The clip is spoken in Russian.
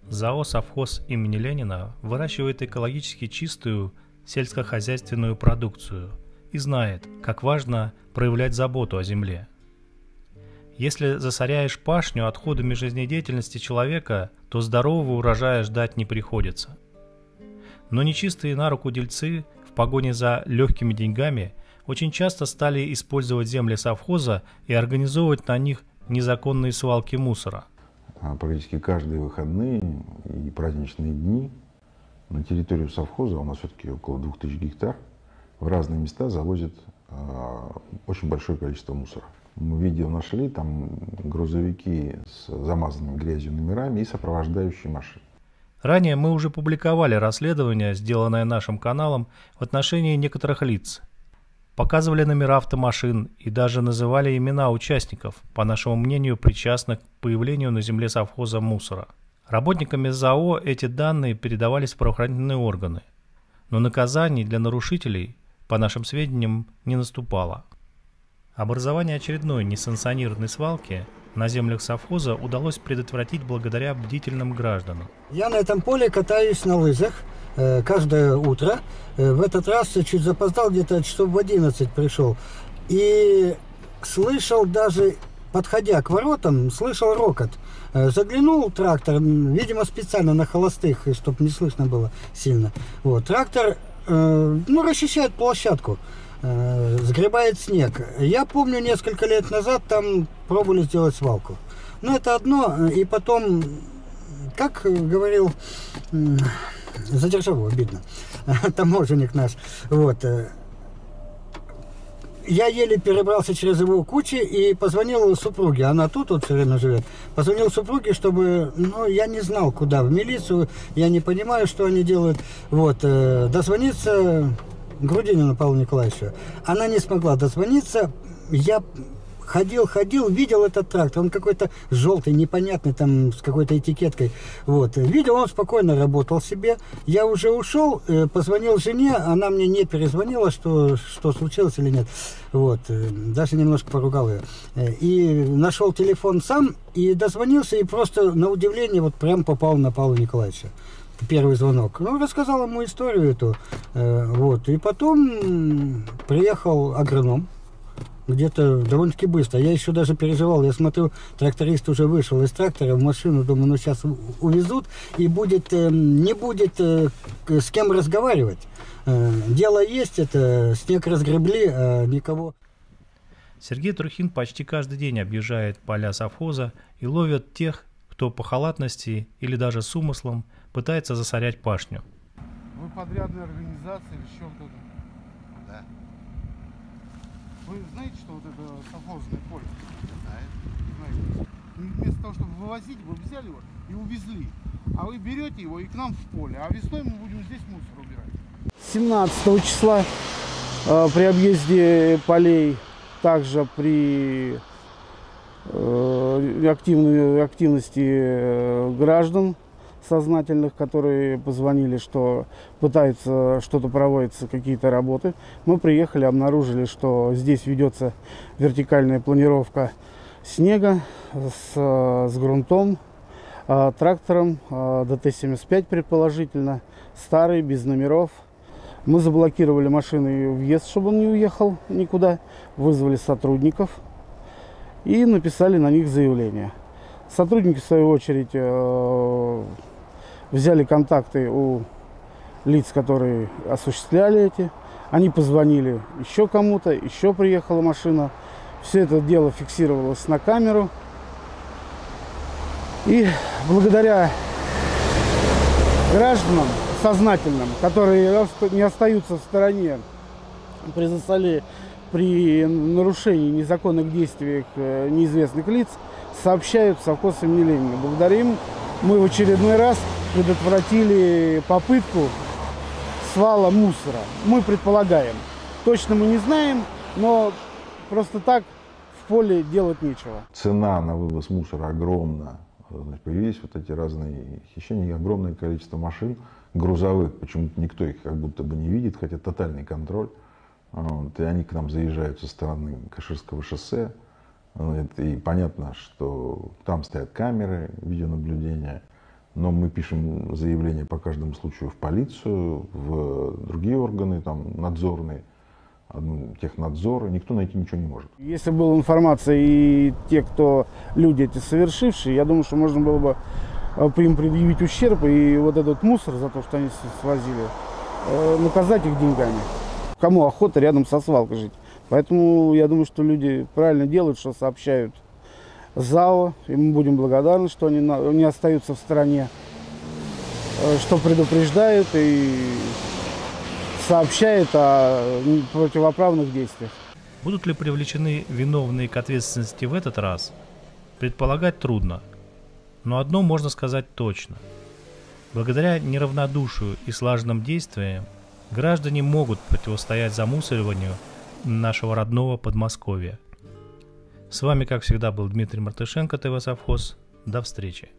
ЗАО «Совхоз» имени Ленина выращивает экологически чистую сельскохозяйственную продукцию и знает, как важно проявлять заботу о земле. Если засоряешь пашню отходами жизнедеятельности человека, то здорового урожая ждать не приходится. Но нечистые на руку дельцы в погоне за легкими деньгами очень часто стали использовать земли совхоза и организовывать на них незаконные свалки мусора. Практически каждые выходные и праздничные дни на территорию совхоза, у нас все-таки около 2000 гектар, в разные места завозят очень большое количество мусора. Мы видео нашли, там грузовики с замазанными грязью номерами и сопровождающие машины. Ранее мы уже публиковали расследование, сделанное нашим каналом, в отношении некоторых лиц. Показывали номера автомашин и даже называли имена участников, по нашему мнению, причастных к появлению на земле совхоза мусора. Работниками ЗАО эти данные передавались в правоохранительные органы, но наказаний для нарушителей, по нашим сведениям, не наступало. Образование очередной несанкционированной свалки на землях совхоза удалось предотвратить благодаря бдительным гражданам. Я на этом поле катаюсь на лыжах каждое утро. В этот раз чуть запоздал, где-то часов в 11 пришел. И слышал даже, подходя к воротам, слышал рокот. Заглянул трактор, видимо, специально на холостых, чтобы не слышно было сильно. Вот, трактор расчищает площадку. Сгребает снег. Я помню, несколько лет назад там пробовали сделать свалку. Но это одно. И потом, как говорил, за державу обидно, таможенник наш. Вот. Я еле перебрался через его кучи и позвонил супруге. Она тут вот все время живет. Позвонил супруге, чтобы, я не знал, куда. В милицию. Я не понимаю, что они делают. Вот. Дозвониться Грудинину Павлу Николаевичу. Она не смогла дозвониться. Я ходил, видел этот трактор. Он какой-то желтый, непонятный, там, с какой-то этикеткой. Вот. Видел, он спокойно работал себе. Я уже ушел, позвонил жене. Она мне не перезвонила, что случилось или нет. Вот. Даже немножко поругал ее. И нашел телефон сам, и дозвонился, и просто на удивление вот прям попал на Павла Николаевича. Первый звонок. Рассказал ему историю эту. Вот. И потом приехал агроном. Где-то довольно-таки быстро. Я еще даже переживал. Я смотрю, тракторист уже вышел из трактора в машину. Думаю, сейчас увезут. И не будет с кем разговаривать. Дело есть, это снег разгребли, а никого. Сергей Трухин почти каждый день объезжает поля совхоза и ловит тех, кто по халатности или даже с умыслом пытается засорять пашню. Вы подрядная организация или еще кто-то? Да. Вы знаете, что вот это совхозное поле? Знаю. Знаете. Вместо того, чтобы вывозить, вы взяли его и увезли. А вы берете его и к нам в поле. А весной мы будем здесь мусор убирать. 17 числа при объезде полей, также при активности граждан сознательных, которые позвонили, что пытаются что-то проводиться, какие-то работы. Мы приехали, обнаружили, что здесь ведется вертикальная планировка снега с грунтом, трактором ДТ-75 предположительно, старый, без номеров. Мы заблокировали машины въезд, чтобы он не уехал никуда, вызвали сотрудников и написали на них заявление. Сотрудники, в свою очередь, взяли контакты у лиц, которые осуществляли эти. Они позвонили еще кому-то, еще приехала машина. Все это дело фиксировалось на камеру. И благодаря гражданам сознательным, которые не остаются в стороне при нарушении незаконных действий неизвестных лиц, сообщают в совхоз имени Ленина. Благодаря им мы в очередной раз предотвратили попытку свала мусора. Мы предполагаем. Точно мы не знаем, но просто так в поле делать нечего. Цена на вывоз мусора огромна. Появились вот эти разные хищения, огромное количество машин грузовых. Почему-то никто их как будто бы не видит, хотя тотальный контроль. Вот, и они к нам заезжают со стороны Каширского шоссе. Вот, и понятно, что там стоят камеры видеонаблюдения. Но мы пишем заявление по каждому случаю в полицию, в другие органы, там, надзорные, технадзор, никто найти ничего не может. Если была информация и те, кто люди эти совершившие, я думаю, что можно было бы им предъявить ущерб и вот этот мусор за то, что они свозили, наказать их деньгами. Кому охота рядом со свалкой жить? Поэтому я думаю, что люди правильно делают, что сообщают ЗАО, и мы будем благодарны, что они не остаются в стороне, что предупреждают и сообщает о противоправных действиях. Будут ли привлечены виновные к ответственности в этот раз? Предполагать трудно. Но одно можно сказать точно. Благодаря неравнодушию и слаженным действиям граждане могут противостоять замусориванию нашего родного Подмосковья. С вами, как всегда, был Дмитрий Мартышенко, ТВ Совхоз. До встречи.